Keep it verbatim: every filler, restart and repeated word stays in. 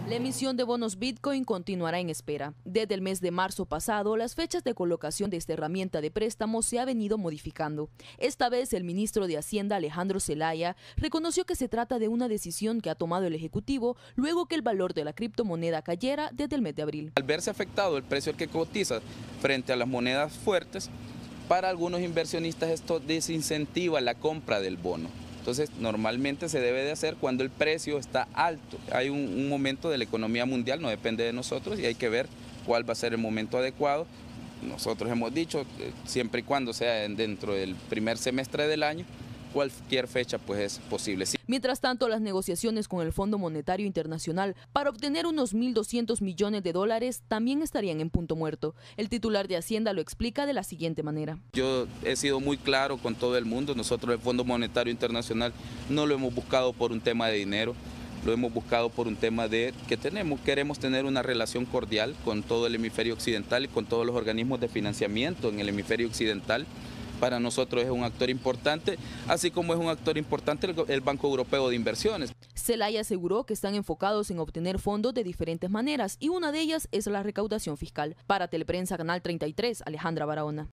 La emisión de bonos Bitcoin continuará en espera. Desde el mes de marzo pasado, las fechas de colocación de esta herramienta de préstamo se ha venido modificando. Esta vez, el ministro de Hacienda, Alejandro Zelaya, reconoció que se trata de una decisión que ha tomado el Ejecutivo luego que el valor de la criptomoneda cayera desde el mes de abril. Al verse afectado el precio al que cotiza frente a las monedas fuertes, para algunos inversionistas esto desincentiva la compra del bono. Entonces, normalmente se debe de hacer cuando el precio está alto. Hay un, un momento de la economía mundial, no depende de nosotros, y hay que ver cuál va a ser el momento adecuado. Nosotros hemos dicho, siempre y cuando sea dentro del primer semestre del año, cualquier fecha pues es posible. Mientras tanto, las negociaciones con el Fondo Monetario Internacional para obtener unos mil doscientos millones de dólares también estarían en punto muerto. El titular de Hacienda lo explica de la siguiente manera. Yo he sido muy claro con todo el mundo, nosotros el Fondo Monetario Internacional no lo hemos buscado por un tema de dinero, lo hemos buscado por un tema de que tenemos, queremos tener una relación cordial con todo el hemisferio occidental y con todos los organismos de financiamiento en el hemisferio occidental. Para nosotros es un actor importante, así como es un actor importante el, el Banco Europeo de Inversiones. Zelaya aseguró que están enfocados en obtener fondos de diferentes maneras y una de ellas es la recaudación fiscal. Para Teleprensa Canal treinta y tres, Alejandra Barahona.